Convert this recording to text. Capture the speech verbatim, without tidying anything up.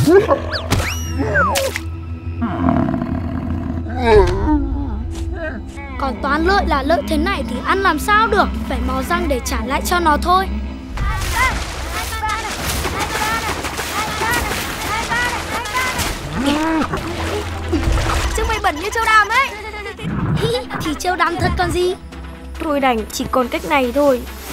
Còn toán lợi là lợi thế này thì ăn làm sao được, phải mò răng để trả lại cho nó thôi. Trông mày bẩn như trâu đàm ấy. Thì trâu đàm thật còn gì. Thôi đành chỉ còn cách này thôi.